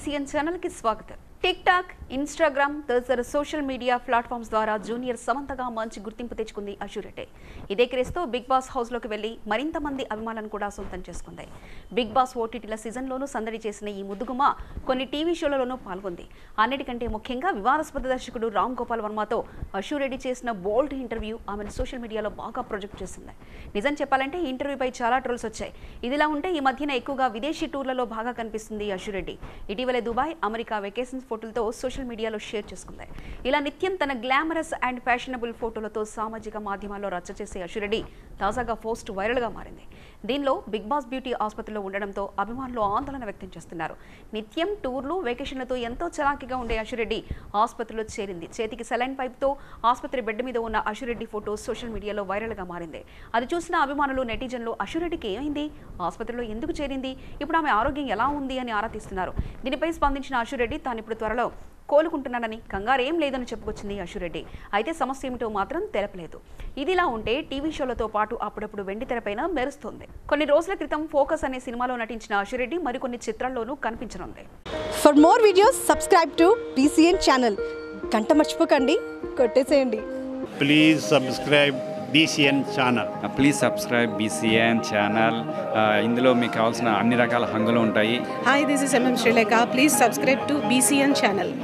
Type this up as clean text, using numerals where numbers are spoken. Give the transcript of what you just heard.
BCN channel కి స్వాగతం. TikTok, Instagram తదితర సోషల్ మీడియా ప్లాట్‌ఫామ్స్ ద్వారా జూనియర్ సమంతగా మంచి గుర్తింపు తెచ్చుకుంది అషు రెడ్డి. ఇదే క్రేజ్‌తో బిగ్ బాస్ హౌస్ లోకి వెళ్లి మరింత మంది అభిమానులను కూడా సొంతం చేసుకుంది. బిగ్ బాస్ ఓటీటీల సీజన్లోనూ సందడి చేసిన ఈ ముద్దుగుమ్మ కొన్ని టీవీ షోలలోనూ పాల్గొంది. అన్నిటికంటే ముఖ్యంగా వివాదాస్పద దర్శకుడు రామ్ గోపాల్ వర్మతో అషు రెడ్డి చేసిన బోల్డ్ ఇంటర్వ్యూ ఆమెను సోషల్ మీడియాలో బాగా ప్రొజెక్ట్ చేసింది. నిజం చెప్పాలంటే ఈ ఇంటర్వ్యూపై చాలా ట్రోల్స్ వచ్చాయి. ఇదిలా ఉంటే ఈ మధ్యన ఎక్కువగా విదేశీ టూర్లలో బాగా కనిపిస్తుంది అషు రెడ్డి. ఇటీవలే దుబాయ్, అమెరికా వెకేషన్స్ ఫోటోలతో సోషల్ మీడియాలో షేర్ చేసుకుంది. ఇలా నిత్యం తన గ్లామరస్ అండ్ ఫ్యాషనబుల్ ఫోటోలతో సామాజిక మాధ్యమాల్లో రచ్చ చేసే అషు రెడ్డి తాజాగా పోస్ట్ వైరల్గా మారింది. దీనిలో బిగ్ బాస్ బ్యూటీ ఆసుపత్రిలో ఉండడంతో అభిమానులు ఆందోళన వ్యక్తం చేస్తున్నారు. నిత్యం టూర్లు, వెకేషన్లతో ఎంతో చలాకీగా ఉండే అషు రెడ్డి ఆసుపత్రిలో చేరింది. చేతికి సెలైన్ పైప్తో ఆసుపత్రి బెడ్ మీద ఉన్న అషు రెడ్డి ఫోటో సోషల్ మీడియాలో వైరల్గా మారింది. అది చూసిన అభిమానులు, నెటిజన్లు అషు రెడ్డికి ఏమైంది, ఆసుపత్రిలో ఎందుకు చేరింది, ఇప్పుడు ఆమె ఆరోగ్యం ఎలా ఉంది అని ఆరా తీస్తున్నారు. దీనిపై స్పందించిన అషు రెడ్డి తాను ఇప్పుడు త్వరలో కోలుకుంటున్నానని, కంగారేం లేదని చెప్పుకొచ్చింది అషు రెడ్డి. అయితే సమస్య ఏమిటో మాత్రం తెలపలేదు. ఇదిలా ఉంటే టీవీ షోలతో పాటు అప్పుడప్పుడు వెండితెరపైన మెరుస్తుంది. కొన్ని రోజుల క్రితం ఫోకస్ అనే సినిమాలో నటించిన అషు రెడ్డి మరికొన్ని చిత్రాల్లోనూ కనిపించనుంది. For more videos subscribe to BCN channel. గంట మర్చిపోకండి, కొట్టేసేయండి. Please subscribe BCN channel. Please subscribe BCN channel. ఇందులో మీకు కావాల్సిన అన్ని రకాల హంగులు ఉంటాయి. Hi, this is Srilekha. Please subscribe to BCN channel.